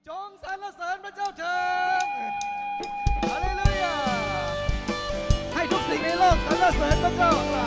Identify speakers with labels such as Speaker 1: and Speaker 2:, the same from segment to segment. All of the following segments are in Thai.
Speaker 1: จงสรรเสริญพระเจ้าเถิดฮาเลลูยาให้ทุกสิ่งในโลกสรรเสริญพระเจ้าของเรา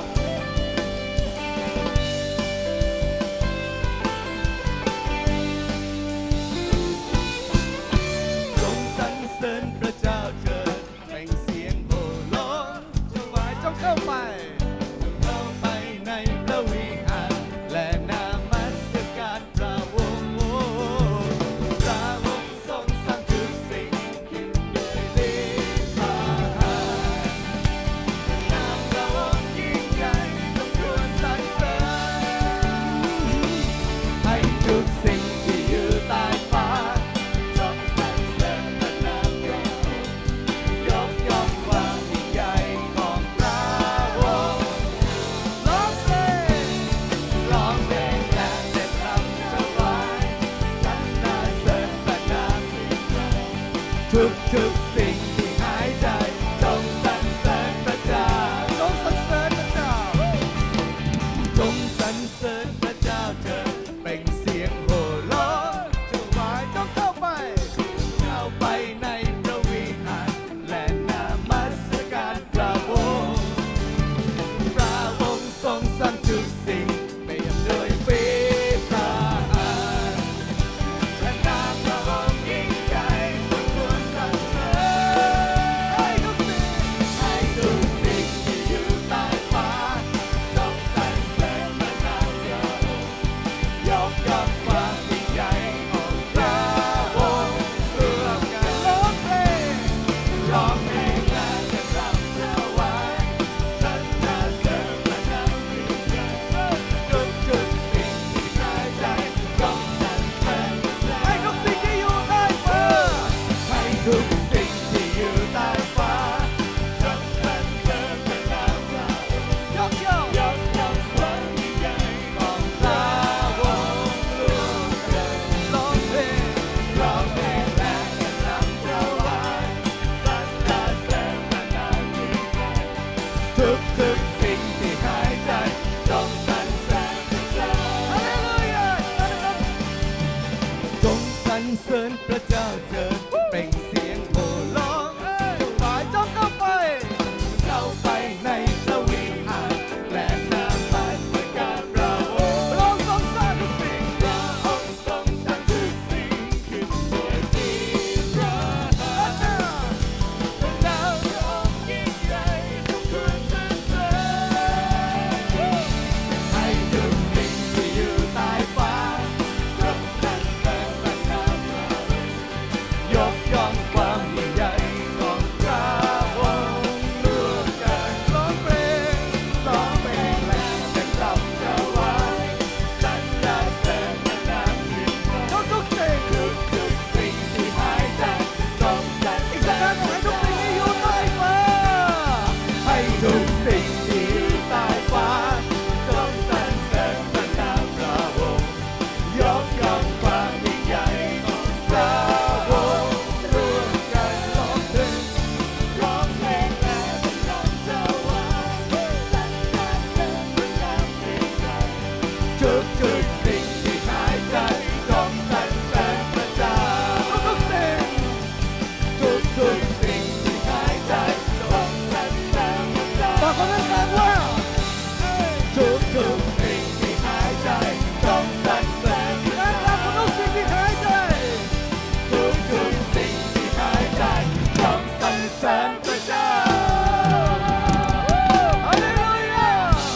Speaker 1: จงสรรเสริญพระเจ้าเถิดเปล่งเสียงโห่ร้องถวายจงเข้าไปในพระวิหารและนามัสการพระวงศ์พระวงศ์ทรงสร้างทุกสิ่งขึ้นด้วยฤทธิ์พระหัตถ์นามพระองค์ยิ่งใหญ่สมควรสรรเสริญให้ทุกสิ่งที่อยู่ใต้ฟ้าจงสรรเสริญพระนามพระองค์ยกย่องความยิ่งใหญ่ของพระวงศ์ร้องเพลงและเต้นรำถวายสรรเสริญพระนามยิ่งใหญ่ทุกสิ่งที่หายใจจงสรรเสริญพระเจ้าจงสรรเสริญพระเจ้าจงสรรเสริญพระเจ้าเถิดเปล่งเสียงโห่ร้องถวายจงเข้าไปในพระวิหารและนามัสการพระวงศ์พระวงศ์ทรงสร้างทุกสิ่งเปี่ยมด้วยฝีพระหัตถ์พระนามพระองค์ยิ่งใหญ่สมควรสรรเสริญให้ทุกสิ่งที่อยู่ใต้ฟ้าจงสรรเสริญพระนามพระองค์ยกย่องความยิ่งใหญ่ของพระวงศ์ร่วมกันร้องเพลงและเต้นรำถวายสรรเสริญพระนามยิ่งใหญ่ทุกสิ่งที่หายใจจงสรรเสริญพระเจ้าให้ทุกสิ่งที่อยู่ใต้ฟ้าให้ทุกสิ่งที่อยู่ใต้ฟ้าจงสรรเสริญพระนามพระองค์ยกย่องความยิ่งใหญ่ของพระวงศ์ร่วมกันร้องเพลงและเต้นรำถวายสรรเสริญพระนามยิ่งใหญ่ทุกสิ่งที่หายใจจงสรรเสริญพระเจ้าฮาเลลูยาจงสรรเสริญพระเจ้าเถิดเปล่งเสียงโห่ร้องถวายจงเข้าไปในพระวิหารและนามัสการพระวงศ์พระองค์ทรงสร้างทุกสิ่งพระองค์ทรงสร้างทุกสิ่งขึ้นด้วยฤทธิ์พระหัตถ์พระนามพระองค์ยิ่งใหญ่สมควรสรรเสริญให้ทุกสิ่งที่อยู่ใต้ฟ้าจงสรรเสริญพระนามพระองค์ยกย่องความยิ่งใหญ่ของพระวงศ์ร่วมกันร้องเพลงและเต้นรำถวายสรรเสริญพระนามยิ่งใหญ่ทุกสิ่งที่หายใจจงสรรเสริญให้ทุกสิ่งที่อยู่ใต้ฟ้าให้ทุกสิ่งที่อยู่ใต้ฟ้าจงสรรเสริญพระนามพระวงศ์ยกย่องความยิ่งใหญ่ของพระวงศ์ร่วมกันร้องเพลงและเต้นรำถวายสรรเสริญพระนามยิ่งใหญ่ทุกสิ่งที่หายใจจงสรรเสริญพระเจ้าทุกสิ่งที่หายใจจงสรรเสริญพระเจ้าบอกคนนั้นกันว่าทุกสิ่งที่หายใจจงสรรเสริญพระเจ้าทุกสิ่งที่หายใจทุกสิ่งที่หายใจจงสรรเสริญพระเจ้าฮาเลลูยา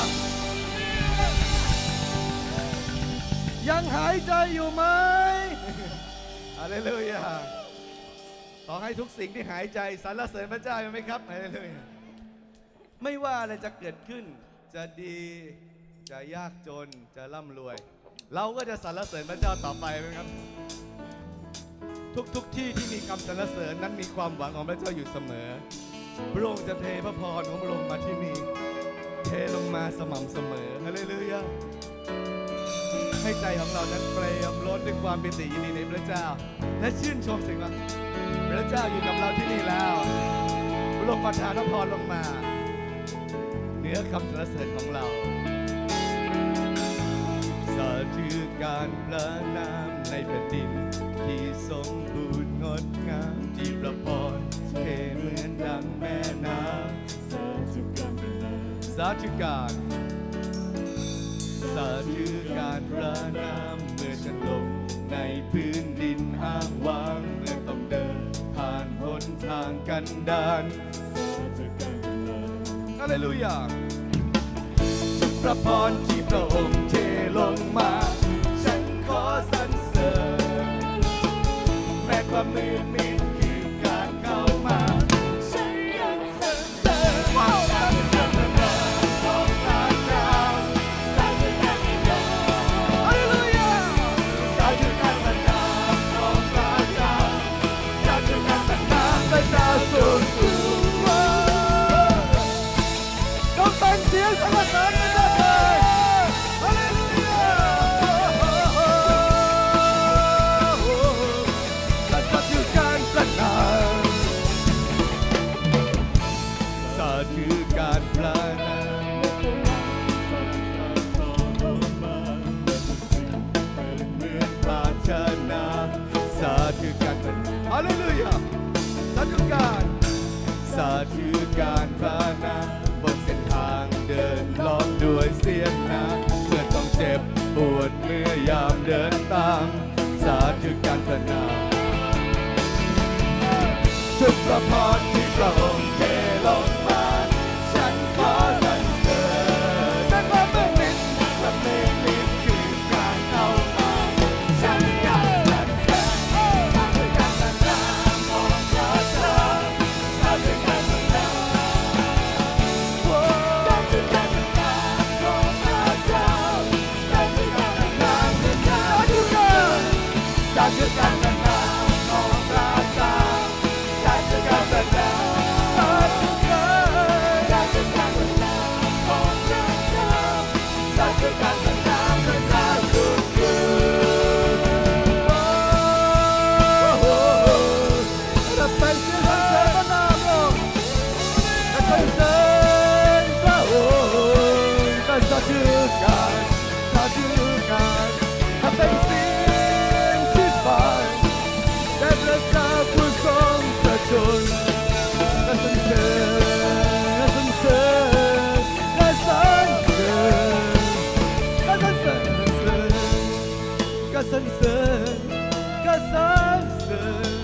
Speaker 1: ยังหายใจอยู่ไหมฮาเลลูยาขอให้ทุกสิ่งที่หายใจสรรเสริญพระเจ้าไหมครับฮาเลลูยาไม่ว่าอะไรจะเกิดขึ้นจะดีจะยากจนจะร่ำรวย เราก็จะสรรเสริญพระเจ้าต่อไปไหมครับทุกที่ที่มีคำสรรเสริญนั้นมีความหวังของพระเจ้าอยู่เสมอพระองค์จะเทพระพรของพระองค์มาที่นี่เทลงมาสม่ำเสมอฮาเลลูยาให้ใจของเรานั้นเปลี่ยมล้นด้วยความปิติยินดีในพระเจ้าและชื่นชมสิ่งว่าพระเจ้าอยู่กับเราที่นี่แล้วพระองค์ประทานพระพรลงมาเหนือคำสรรเสริญของเราสาธุการพระนามในแผ่นดินที่ทธุการสาธุการพระนามเมื่อฉันลงในพื้นดินอ้างว้างเมื่อต้องเดินผ่านหนทางกันดารฮาเลลูยาทุกพระพรที่พระองค์เทลงมาฉันขอสรรเสริญแม้ความมืดมิดคือการเข้ามาฉันยังสรรเสริญการดำเนินของพระเจ้าสาธุการพระนามฮาเลลูยาสาธุการพระนามของพระเจ้าสาธุการพระนามพระเจ้าสูงสุดต้องเป็นเสียงสรรเสริญพระเจ้าเลยฮาเลลูยาสาธุการพระนามสาธุการพระนามเหมือนปรารถนาสาธุการพระนามฮาเลลูยาสาธุการพระนามบนเส้นทางเดินล้อมด้วยเสียงนาเมื่อต้องเจ็บปวดเมื่อยามเดินตามสาธุการพระนามทุกพระพรที่พระองค์เทลงมาฉันขอสรรเสริญแต่ความมืดมิดคือการเข้ามาฉันอยากสรรเสริญสาธุการพระนามของพระเจ้าสาธุการพระนามสาธุการพระนามของพระเจ้าสาธุการพระนามพระเจ้าสาธุการพระนามของพระเจ้าสาธุการพระนามสาธุการพระนามของพระเจ้าสาธุการพระนามพระเจ้าสูงสุดเราเป็นเสียงสรรเสริญพระนามเราสรรเสริญพระองค์สาธุการถ้าเป็นเสียงที่ฟังแต่พระเจ้าผู้ทรงประชนและสรรเสริญและสรรเสริญและสรรเสริญและสรรเสริญและสรรเสริญ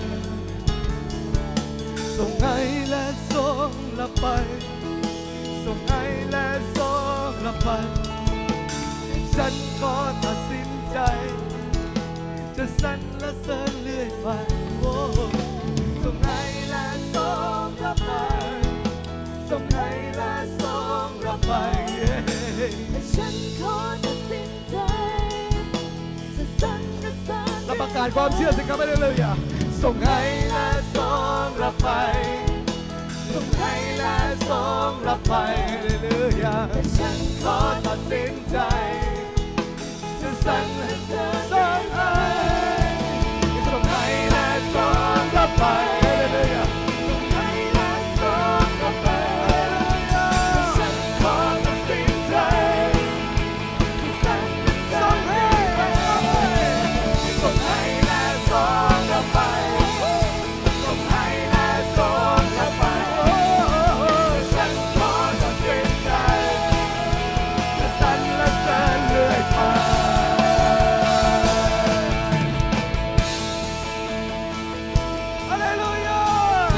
Speaker 1: ส่งให้และส่งละไปส่งให้และส่งละไปฉันขอตัดสินใจจะสรรเสริญเรื่อยไปโอ้ส่งให้และส่งละไปส่งให้และส่งละไป
Speaker 2: ฉันขอตัดสินใจจะสรรเสริญ
Speaker 1: เราประกาศความเชื่อสิครับไม่ได้เลยอ่ะส่งให้และส่งละไปส่งให้และส่งละไปเรื่อยๆฉันขอตัดสินใจจะสรรเสริญส่งให้และส่งละไปเรื่อยๆส่งให้และส่งละไปฉันขอตัดสินใจจะสรรเสริญส่งให้และส่งละไปส่งให้และส่งละไปฉันขอตัดสินใจจะสรรเสริญเรื่อยไปฮาเลลูยา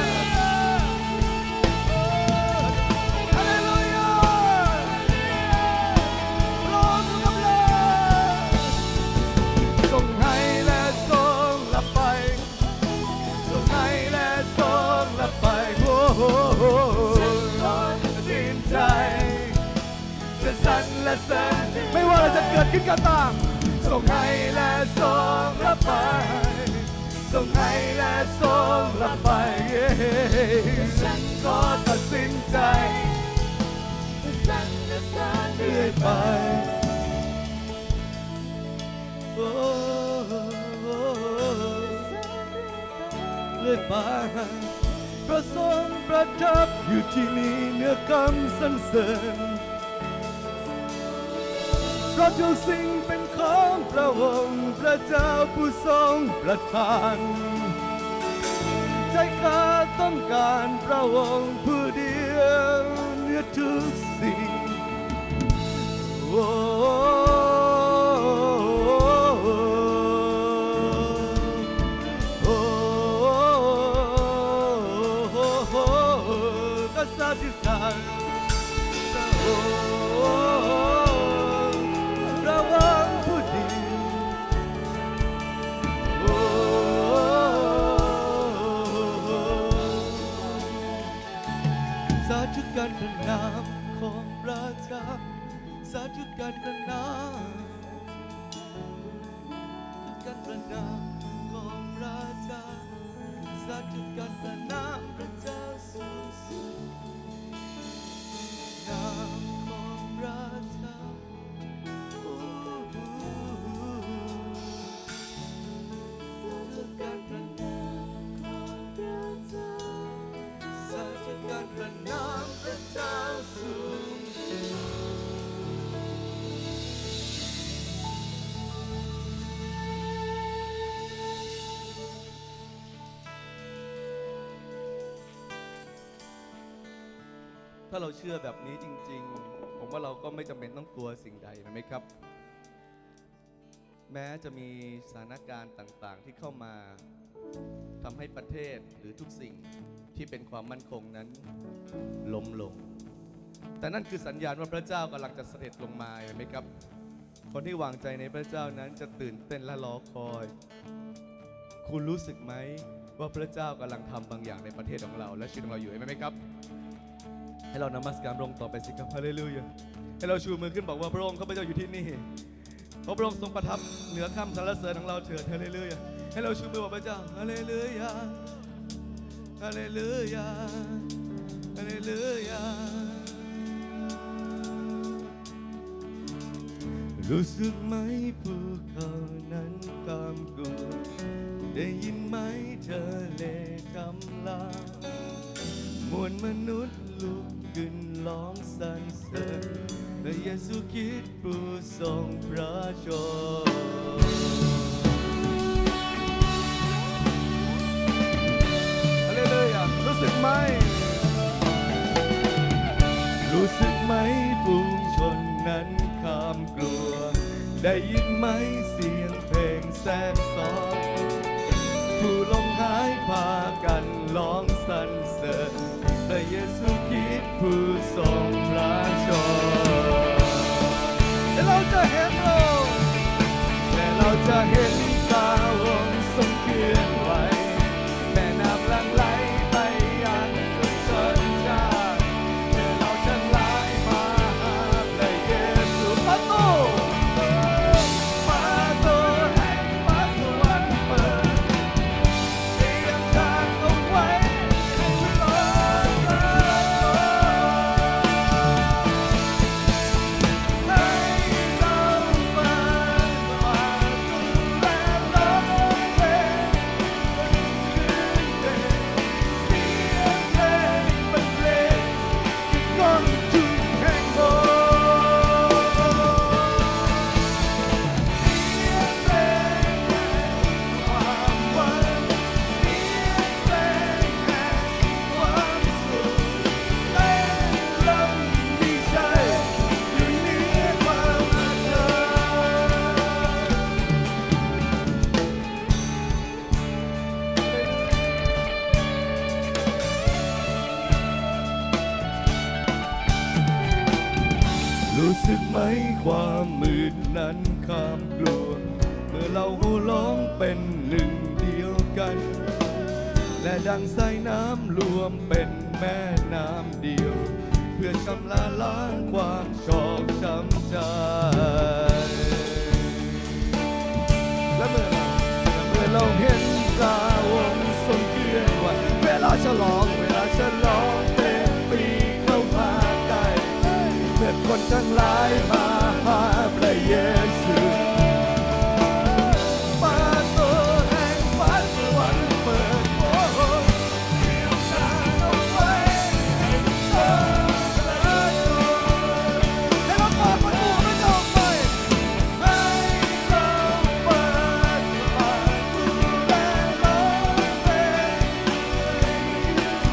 Speaker 1: ฮาเลลูยาพระองค์ทรงกำลังส่งให้และส่งละไปส่งให้และส่งละไปโอ้โหฉันขอตัดสินใจจะสรรเสริญไม่ว่าอะไรจะเกิดขึ้นก็ตามส่งให้และส่งละไปส่งให้และส่งละไปฉันขอตัดสินใจจะสรรเสริญเรื่อยไปโอ้เรื่อยไปพระทรงประทับอยู่ที่นี่เหนือคำสรรเสริญเพราะทุกสิ่งเป็นของพระองค์พระเจ้าผู้ทรงประทานใจข้าต้องการพระองค์ผู้เดียวเหนือทุกสิ่งสาธุการพระนามของพระเจ้าสาธุการพระนามการพระนามของพระเจ้าสาธุการพระนามพระเจ้าสูงสุดนามของพระเจ้าสาธุการพระนามของพระเจ้าสาธุการพระนามพระเจ้าสูงสุดถ้าเราเชื่อแบบนี้จริงๆผมว่าเราก็ไม่จำเป็นต้องกลัวสิ่งใดนะไหมครับแม้จะมีสถานการณ์ต่างๆที่เข้ามาทำให้ประเทศหรือทุกสิ่งที่เป็นความมั่นคงนั้นล้มลงแต่นั่นคือสัญญาณว่าพระเจ้ากำลังจะเสด็จลงมาเห็นไหมครับคนที่วางใจในพระเจ้านั้นจะตื่นเต้นและรอคอยคุณรู้สึกไหมว่าพระเจ้ากำลังทำบางอย่างในประเทศของเราและชีวิตของเราอยู่เห็นไหมครับให้เรานมัสการพระองค์ต่อไปสิครับฮาเลลูยาให้เราชูมือขึ้นบอกว่าพระองค์ข้าพเจ้าอยู่ที่นี่เพราะพระองค์ทรงประทับเหนือค่ำสรรเสริญของเราเถิดฮาเลลูยาให้เราชูมือบอกพระเจ้าฮาเลลูยาฮาเลลูยาฮาเลลูยารู้สึกไหมภูเขานั้นกำกลัวได้ยินไหมเธอเลกำลังมวลมนุษย์ลุกขึ้นร้องสรรเสริญพระเยซูคริสต์ผู้ทรงพระชนฮาเลลูยารู้สึกไหมฝูงชนนั้นข้ามกลัวได้ยินไหมเสียงเพลงแสบซ้อนผู้ลมหายพากันร้องสรรเสริญพระเยซูคริสต์ผู้ทรงพระชนและเราจะเห็นพระองค์ทรงเคลื่อนไหวแม่น้ำหลั่งไหลไปยังทุกชนชาติเมื่อเราทั้งหลายมาหาพระเยซูประตูแห่งฟ้าสวรรค์เปิดเตรียมทางเอาไว้ให้รอให้เรามารู้สึกไหมความมืดนั้นข้ามกลัวเมื่อเราโห่ร้องเป็นหนึ่งเดียวกันและดังสายน้ำรวมเป็นแม่น้ำเดียวเพื่อชำระล้างความชอกช้ำใจและเมื่อเราเห็นพระองค์ทรงเคลื่อนไหวเวลาฉลองเป็นปีเข้ามาใกล้เพื่อคนทั้งหลายมาหาพระเยซูประตูแห่งฟ้าสวรรค์เปิดโอ้โหเตรียมทางเอาไว้ให้เราให้เราเปิดประตูให้เราไปให้เราเปิดประตูและร้องเพลง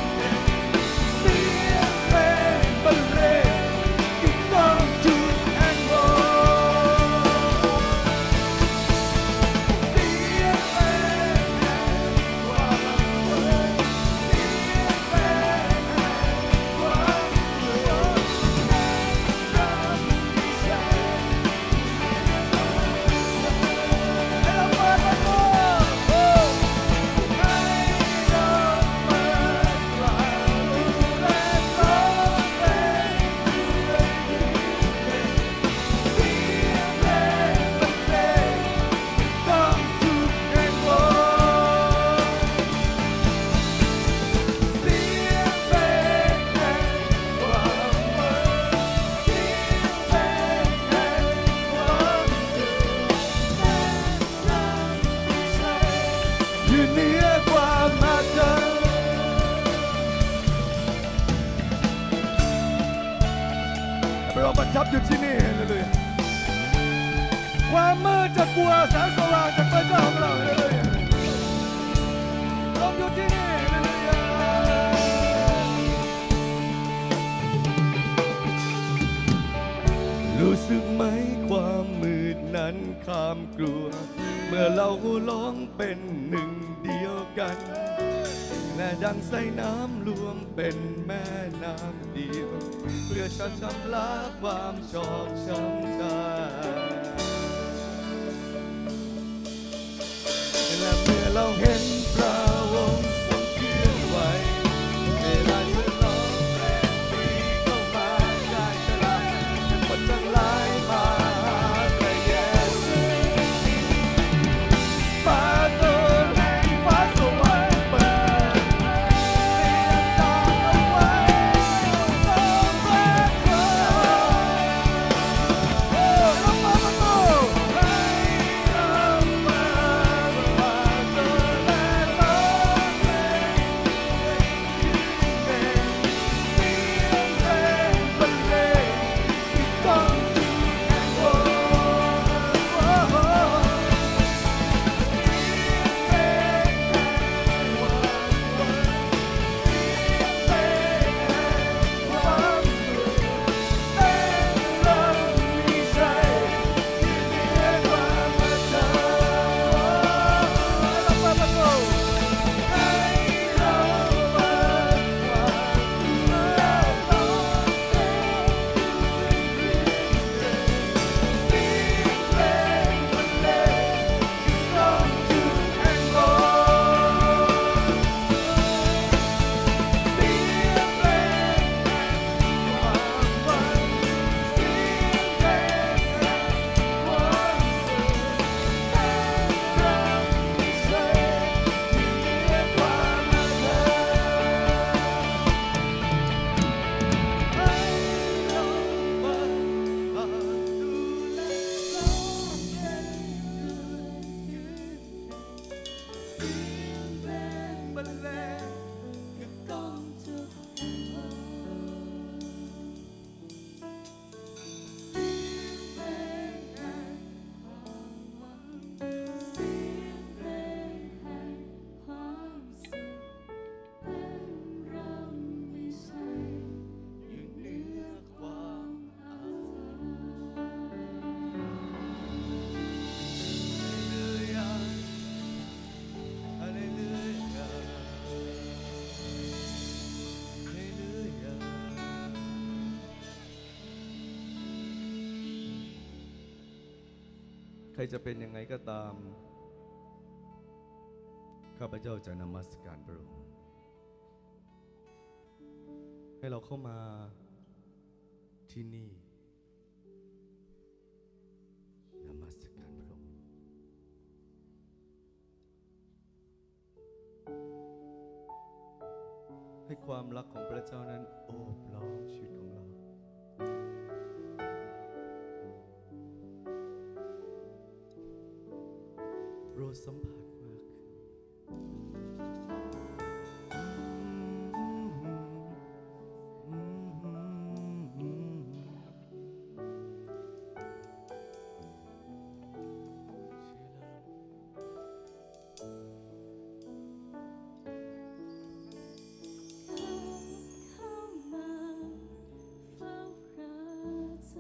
Speaker 1: อยู่เหนือความอัศจรรย์พระองค์ประทับอยู่ที่นี่เลยความมืดจะกลัวแสงสว่างจากพระเจ้าของเราเลยพระองค์อยู่ที่นี่รู้สึกไหมความมืดนั้นข้ามกลัวเมื่อเราร้องเป็นหนึ่งเดียวกันและดังใส่น้ำรวมเป็นแม่น้ำเดียวเพื่อจะชำระความชอกช้ำใจและเมื่อเราเห็นพระองค์ทรงเคลื่อนไหวเวลาที่น้องเป็นปีเข้ามาใกล้ตลาดคนทั้งหลายมาพระเยซูประตูแห่งฟ้าสวรรค์เปิดเรียกตามเอาไว้ทรงรักเรารับมาประตูให้เรามาประตูและร้องเพลงเสียงเพลงบรรเลงที่ต้องถึงแห่งโลกใครจะเป็นยังไงก็ตามข้าพเจ้าจะนมัสการพระองค์ให้เราเข้ามาที่นี่นมัสการพระองค์ให้ความรักของพระเจ้านั้นโอบล้อมชีวิตของเราโปรดสัมผัสมาก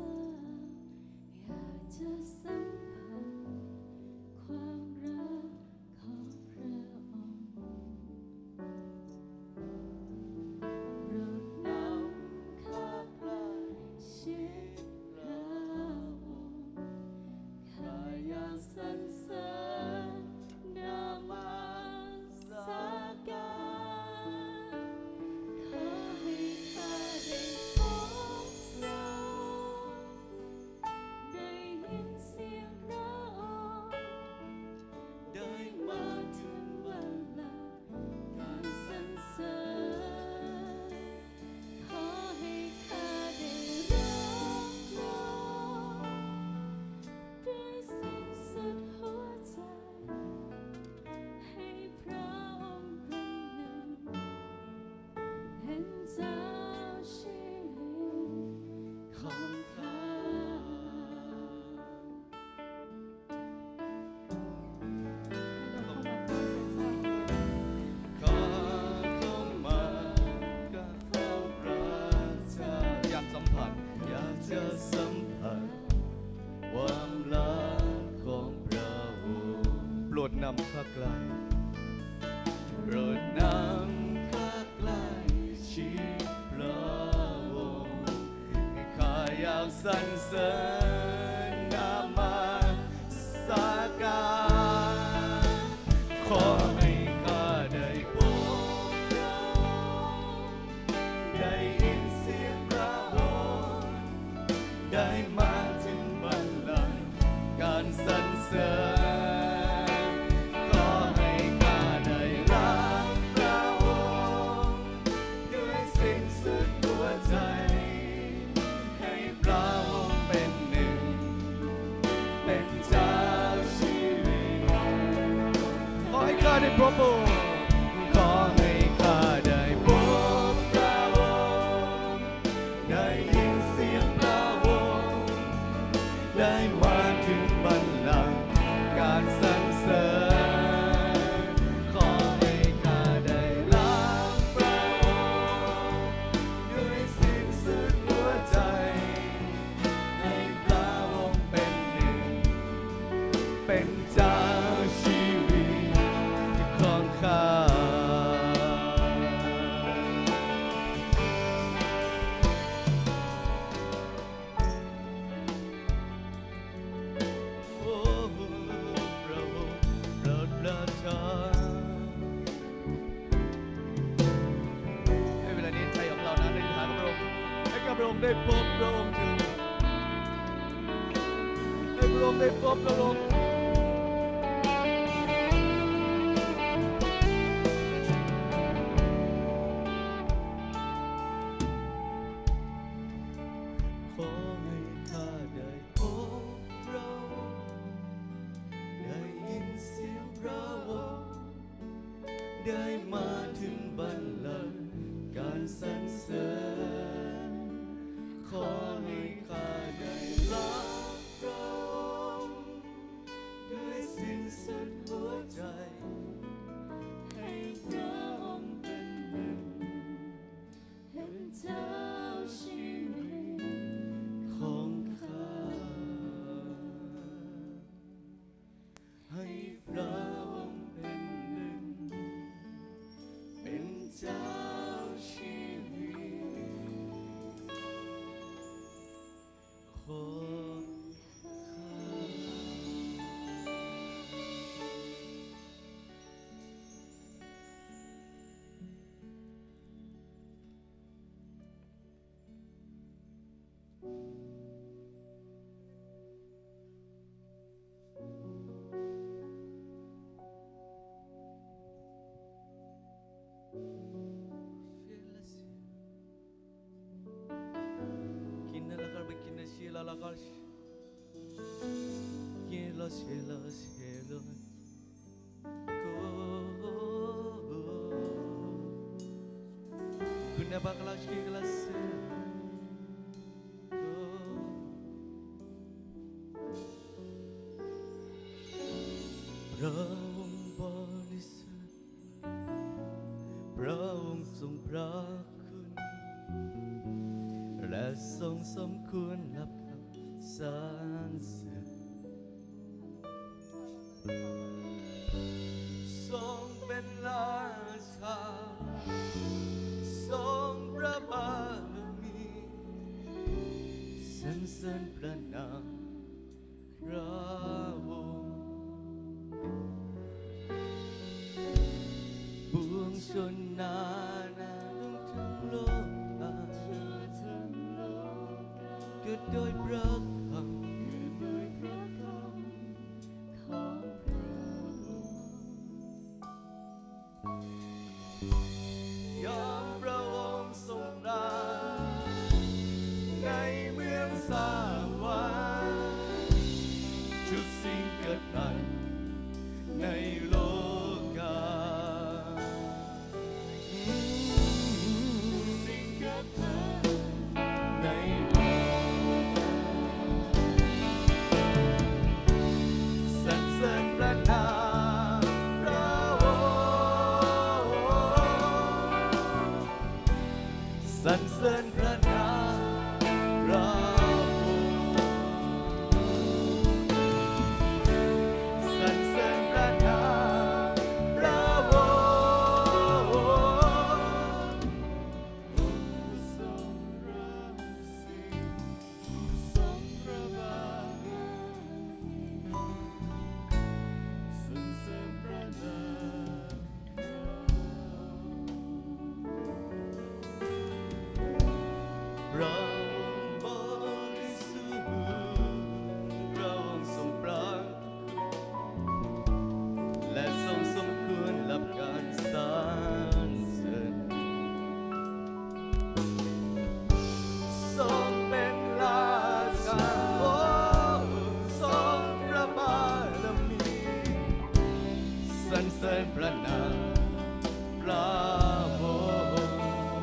Speaker 2: จะสัมผัสความรัก
Speaker 1: ลโปรดนำข้าใกล้ชิดพระองค์ให้ข้าอยากสรรเสริญนามาสการขอให้ข้าได้พบพระองค์ได้ยินเสียงพระองค์ได้มาถึงบัลลังก์การสรรเสริญขอให้ข้าได้รักพระองค์ด้วยสิ้นสุดหัวใจให้พระองค์เป็นหนึ่งเป็นเจ้าชีวิตขอให้ข้าได้พบพระองค์ขอให้ข้าได้พบพระองค์ได้ยินเสียงพระองค์ได้มาถึงบัลลังก์การสรรเสริญขอให้ข้าได้รักพระองค์ด้วยสิ้นสุดหัวใจให้พระองค์เป็นหนึ่งเป็นเจ้าชีวิตของข้าโอ้พระองค์โปรดประทานให้เวลานี้ใจของเรานั้นได้หาพระองค์ให้กับพระองค์ได้พบพระองค์เถิดให้พระองค์ได้พบพระองค์ขอให้ข้าได้พบพระองค์ได้ยินเสียงพระองค์ได้มาถึงบัลลังก์การสรรเสริญขอให้ข้าได้รักพระองค์ด้วยสิ้นสุดหัวใจให้พระองค์เป็นหนึ่งเป็นเจ้าชีวิตของข้าให้พระองค์เป็นหนึ่งเป็นเจ้าชีวิตของข้Kuna baklas kelasพระองค์บริสุทธิ์พระองค์ทรงพระคุณและทรงสมควรรับคำสรรเสริญทรงเป็นราชาทรงพระบารมีสรรเสริญพระนามพระองค์ปวงชนนานาทั้งโลกเกิดโดยพระคำของพระองค์ยอมพระองค์ทรงรักในเมืองสวรรค์ทุกสิ่งเกิดใหม่ในโลกาสิ่งเกิดใหม่ในโลกาสรรเสริญพระนามพระองค์ระนามพระองค์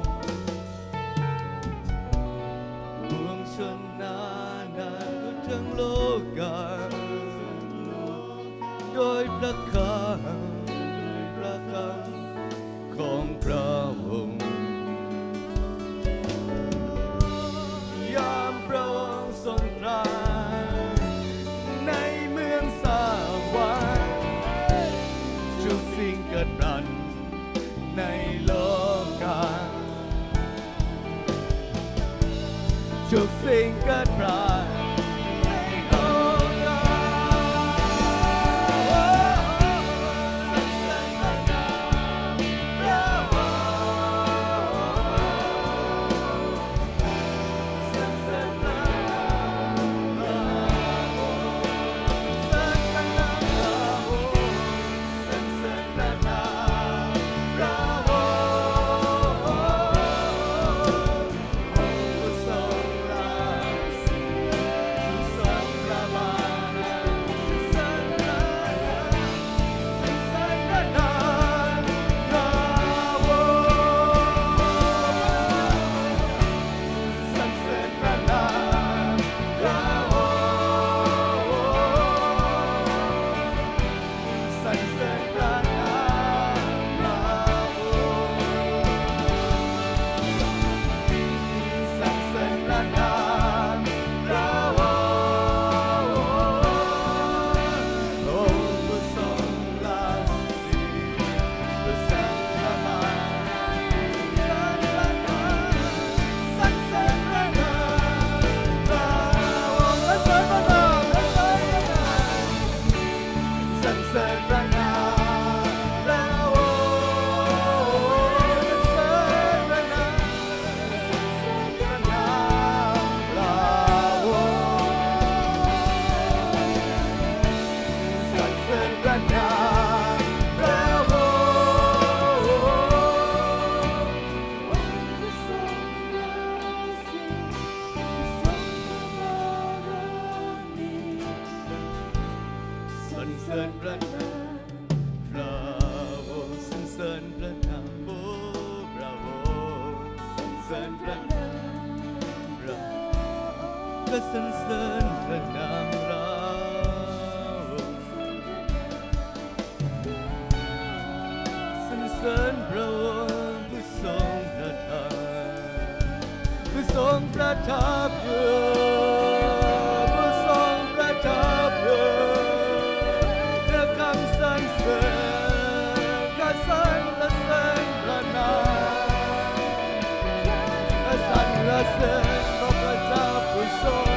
Speaker 1: ปวงชนนานาทุกทั้งโลกาโดยพระคำของพระองค์ยามพระองค์ทรงตรัสในเมืองสวรรค์ทุกสิ่งเกิดพลันในโลกาทุกสิ่งเกิดพลันสรรเสริญพระนามเราสรรเสริญพระองค์ผู้ทรงประทับผู้ทรงประทับอยู่ผู้ทรงประทับอยู่เพื่อคำสรรเสริญการสรรเสริญพระนามการสรรเสริญของพระเจ้าผู้ทรง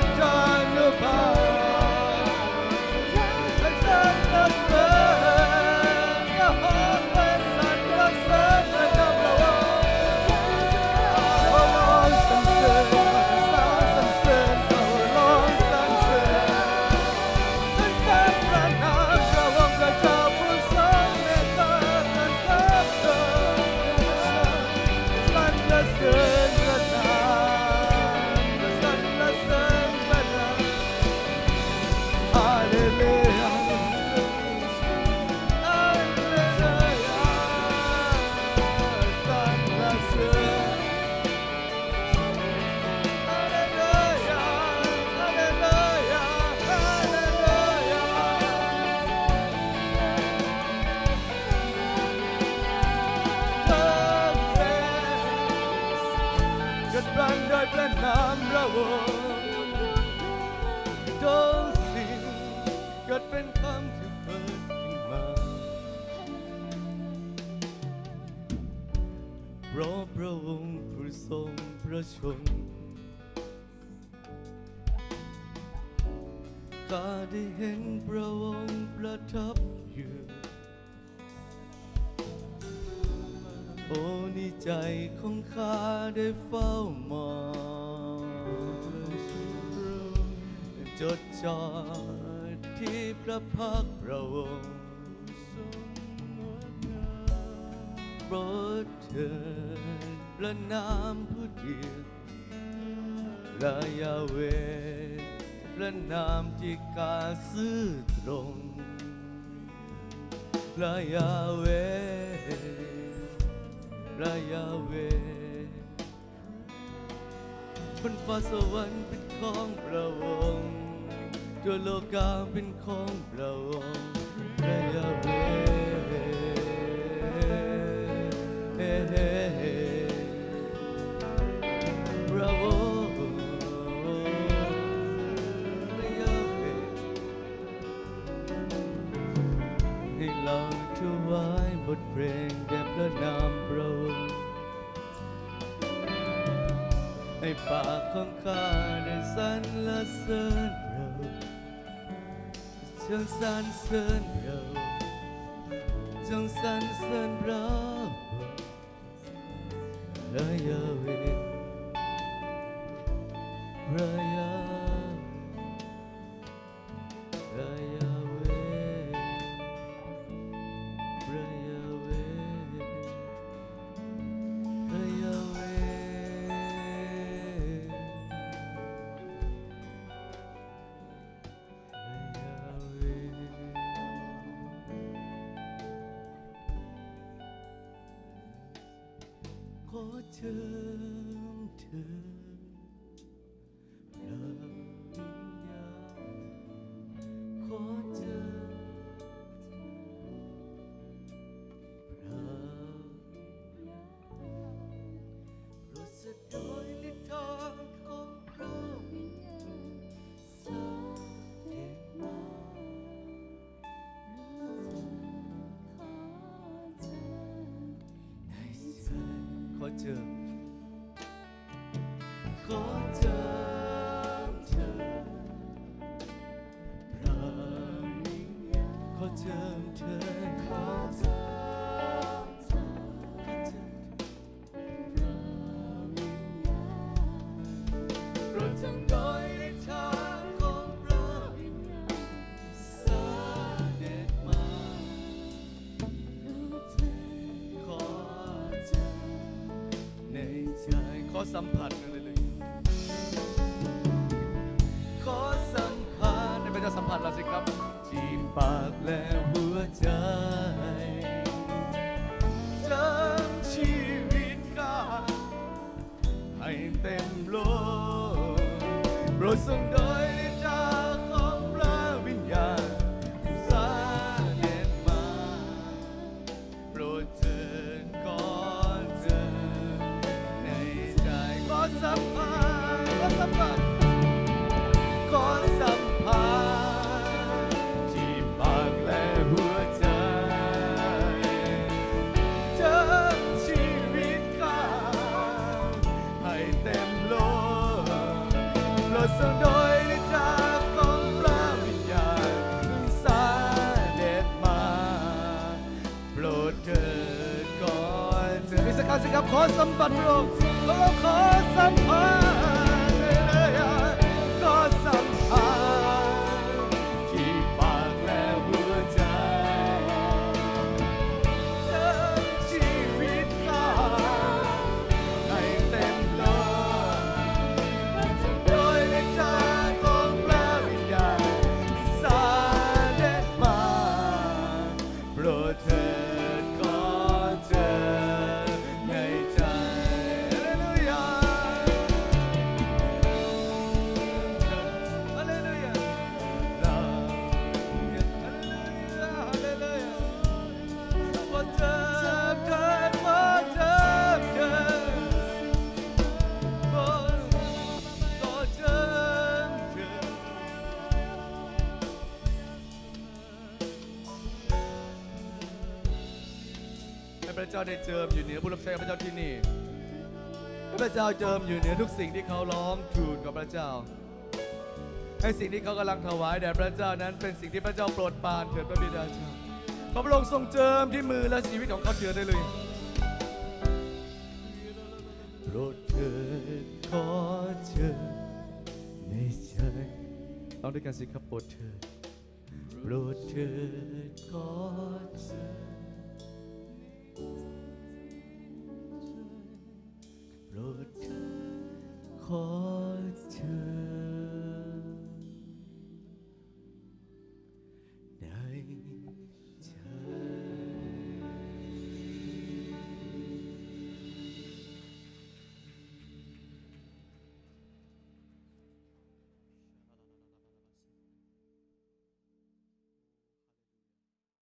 Speaker 1: ทุกสิ่งเกิดเป็นคำที่เกิดขึ้นมาเพราะพระองค์ผู้ทรงพระชนข้าได้เห็นพระองค์ประทับอยู่โอ้นี่ใจของข้าได้เฝ้ามองจดจ่อที่พระพักตร์พระองค์โปรดเถิดพระนามผู้เดียวพระยาเวห์พระนามที่กาซื่อตรงพระยาเวพระยาเวบนฟ้าสวรรค์เป็นของพระองค์ทั่วโลกาเป็นของพระองค์พระยาเวพระองค์พระยาเวให้เราถวายบทเพลงแด่พระนามพระองค์ให้ปากของข้าได้สรรเสริญเราจงสรรเสริญเราจงสรรเสริญเราพระยาเวพระยาพระยาเวพระยาเวพระยาเวขอเชิญเธอพระวิญญาณขอเชิญพระโปรดเสด็จในทางของพระวิญญาณเสด็จมาขอเชิญขอเชิญเธอพระวิญญาณขอเชิญเธอขอเชิญเธอพระวิญญาณโปรดจงโดยในทางของพระวิญญาณเสด็จมาขอเชิญในใจขอสัมผัสกันเลยขอสัมผัสในพระเจ้าสัมผัสเราสิครับที่ปากและหัวใจจำชีวิตข้าให้เต็มโลกโปรดทรงโดยในทางของพระวิญญาณเสด็จมาโปรดเถิดก่อนเธอในใจขอสัมผัสขอสัมผัสขอสัมผัสที่ปากและหัวใจเธอชีวิตข้าให้เต็มโลกโปรดทรงโดยในทางของพระวิญญาณเสด็จมาโปรดเถิดก่อนเธอมีสักครั้งสิครับขอสัมผัสพระองค์ขอสัมผัสขอสัมผัสที่ปากและหัวใจเธอชีวิตข้าให้เต็มโลกโดยในทางของพระวิญญาณเสด็จมาโปรดเถิดก่อนเธอในใจฮาเลลูยาเราฮาเลลูยาฮาเลลูยาขอเจิมเถิดขอเจิมเถิดขอเจิมเถิดให้พระเจ้าได้เจิมอยู่เหนือผู้รับใช้พระเจ้าที่นี่ให้พระเจ้าเจิมอยู่เหนือทุกสิ่งที่เขาร้องทูลกับพระเจ้าให้สิ่งที่เขากำลังถวายแด่พระเจ้านั้นเป็นสิ่งที่พระเจ้าโปรดปรานเถิดพระบิดาเจ้าขอพระองค์ทรงเจิมที่มือและชีวิตของเขาเถิดได้เลยโปรดเถิดขอเชิญในใจต้องด้วยกันสิครับโปรดเถิดขอเชิญ